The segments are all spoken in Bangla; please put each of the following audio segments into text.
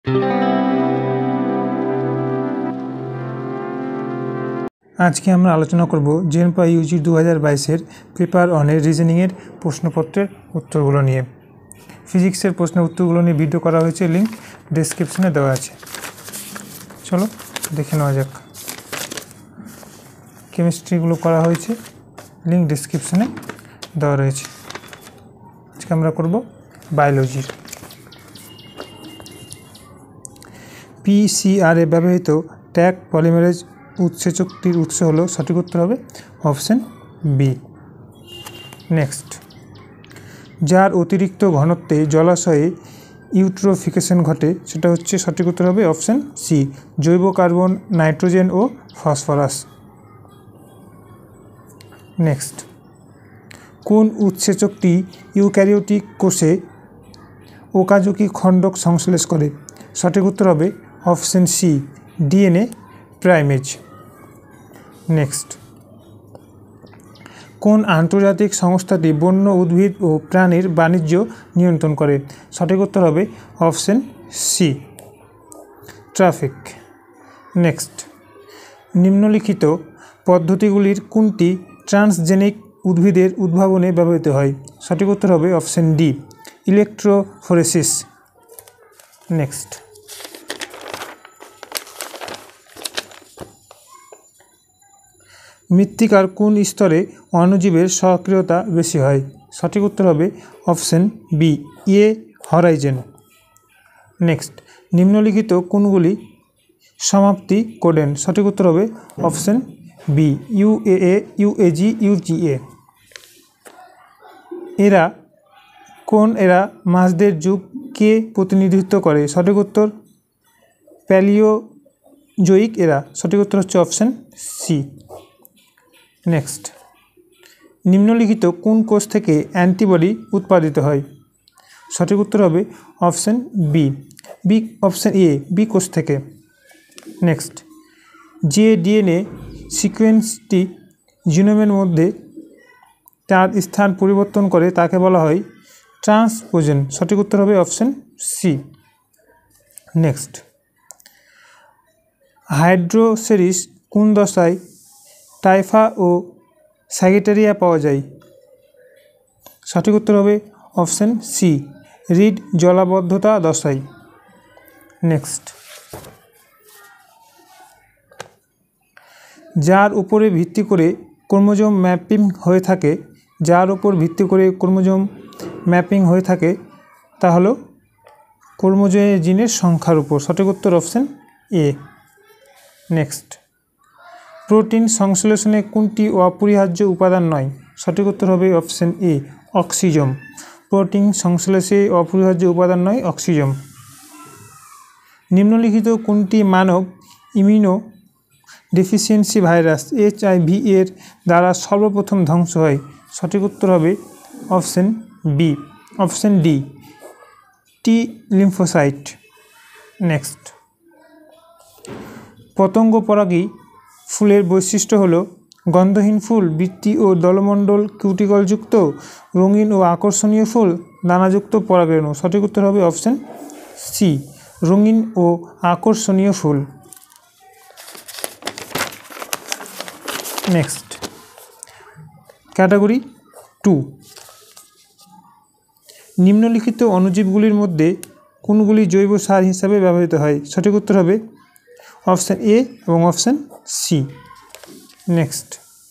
আজকে আমরা আলোচনা করব জেনপা ইউজি 2022-এর পেপার অনের রিজনিংয়ের প্রশ্নপত্রের উত্তরগুলো নিয়ে। ফিজিক্সের প্রশ্নের উত্তরগুলো নিয়ে ভিডিও করা হয়েছে, লিঙ্ক ডেসক্রিপশনে দেওয়া আছে। চলো দেখে নেওয়া যাক। কেমিস্ট্রিগুলো করা হয়েছে, লিঙ্ক ডেসক্রিপশনে দেওয়া রয়েছে। আজকে আমরা করব বায়োলজির। পিসিআরে ব্যবহৃত ট্যাগ পলিমারেজ উৎসেচকটির উৎস হলো, সঠিক উত্তর হবে অপশন বি। নেক্সট, যার অতিরিক্ত ঘনত্বে জলাশয়ে ইউট্রোফিকেশন ঘটে সেটা হচ্ছে, সঠিক উত্তর হবে অপশন সি, জৈব কার্বন, নাইট্রোজেন ও ফসফরাস। নেক্সট, কোন উৎসেচকটি ইউক্যারিওটিক কোষে ওকাজাকি খণ্ডক সংশ্লেষ করে? সঠিক উত্তর হবে option C, DNA primase. Next, কোন আন্তর্জাতিক সংস্থাটি বন্য উদ্ভিদ ও প্রাণীর বাণিজ্য নিয়ন্ত্রণ করে? সঠিক উত্তর হবে অপশন সি, ট্রাফিক। নেক্সট, নিম্নলিখিত পদ্ধতিগুলির কোনটি ট্রান্সজেনিক উদ্ভিদের উদ্ভাবনে ব্যবহৃত হয়? সঠিক উত্তর হবে অপশন ডি, ইলেকট্রোফোরেসিস। নেক্সট, মৃত্তিকার কোন স্তরে অণুজীবের সক্রিয়তা বেশি হয়? সঠিক উত্তর হবে option B, A horizon. Next, নিম্নলিখিত কোনগুলি সমাপ্তি কোডেন? সঠিক উত্তর হবে option B, UAA, UAG, UGA. এরা মাছদের যুগকে প্রতিনিধিত্ব করে? সঠিক উত্তর প্যালিওজোইক এরা। সঠিক উত্তর হচ্ছে অপশন সি। নেক্সট, নিম্নলিখিত কোন কোষ থেকে অ্যান্টিবডি উৎপাদিত হয়? সঠিক উত্তর হবে option B, option A, B কোষ থেকে। নেক্সট, যে ডিএনএ সিকোয়েন্সটি জিনোমের মধ্যে তার স্থান পরিবর্তন করে তাকে বলা হয় ট্রান্সপোজেন। সঠিক উত্তর হবে অপশন সি। নেক্সট, হাইড্রোসেরিস কোন দশায় টাইফা ও স্যাগিটেরিয়া পাওয়া যায়? সঠিক উত্তর হবে অপশন সি, রিড জলাবদ্ধতা দশায়। নেক্সট, যার উপরে ভিত্তি করে ক্রোমোজোম ম্যাপিং হয়ে থাকে, তা হলো ক্রোমোজোমের জিনের সংখ্যার উপর। সঠিক উত্তর অপশন এ। নেক্সট, প্রোটিন সংশ্লেষণে কোনটি অপরিহার্য উপাদান নয়? সঠিক উত্তর হবে অপশন এ, অক্সিজম। প্রোটিন সংশ্লেষে অপরিহার্য উপাদান নয় অক্সিজম। নিম্নলিখিত কোনটি মানব ইমিউনো ডেফিসিয়েন্সি ভাইরাস HIV এর দ্বারা সর্বপ্রথম ধ্বংস হয়? সঠিক উত্তর হবে option B, option D, T lymphocyte. Next, পতঙ্গ পরাগী ফুলের বৈশিষ্ট্য হলো গন্ধহীন ফুল, বৃত্তি ও দলমণ্ডল কিউটিকলযুক্ত, রঙিন ও আকর্ষণীয় ফুল, দানাযুক্ত পরাগরেণু। সঠিক উত্তর হবে অপশন সি, রঙিন ও আকর্ষণীয় ফুল। নেক্সট, ক্যাটাগরি 2, নিম্নলিখিত অণুজীবগুলির মধ্যে কোনগুলি জৈব সার হিসাবে ব্যবহৃত হয়? সঠিক উত্তর হবে অপশন এ এবং অপশন সি। নেক্সট,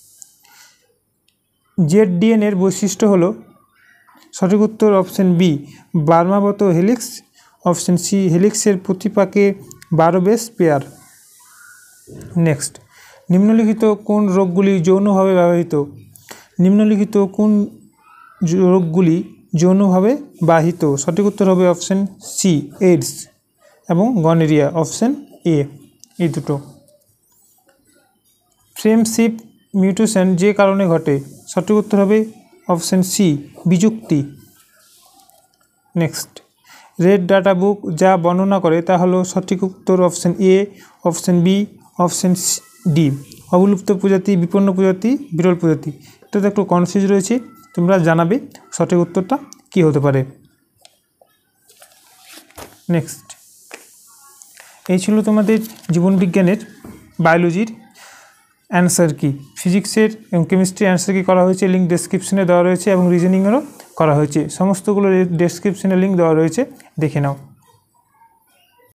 ZDN এর বৈশিষ্ট্য হলো, সঠিক উত্তর অপশন বি, বার্মাবত হেলিক্স। অপশন সি, হেলিক্সের প্রতি পাকে 12 বেস পেয়ার। নেক্সট, নিম্নলিখিত কোন রোগগুলি যৌনভাবে ব্যবহৃত? নিম্নলিখিত কোন রোগগুলি যৌনভাবে বাহিত? সঠিক উত্তর হবে অপশন সি, এইডস এবং গনোরিয়া। অপশন এ, এই দুটো। ফ্রেমশিপ মিউটেশন যে কারণে ঘটে? সঠিক উত্তর হবে অপশন সি, বিযুক্তি। নেক্সট, রেড ডাটা বুক যা বর্ণনা করে তা হলো, সঠিক উত্তর option A, option B, option D, অবলুপ্ত প্রজাতি, বিপন্ন প্রজাতি, বিরল প্রজাতি। এটাতে একটু কনফিউজ রয়েছে, তোমরা জানাবে সঠিক উত্তরটা কী হতে পারে। নেক্সট, এই ছিল তোমাদের জীবনবিজ্ঞানের বায়োলজির অ্যান্সার কি। ফিজিক্সের এবং কেমিস্ট্রি অ্যান্সার কি করা হয়েছে, লিঙ্ক ডেসক্রিপশনে দেওয়া রয়েছে এবং রিজনিংয়েরও করা হয়েছে। সমস্তগুলো ডেসক্রিপশনে লিঙ্ক দেওয়া রয়েছে, দেখে নাও।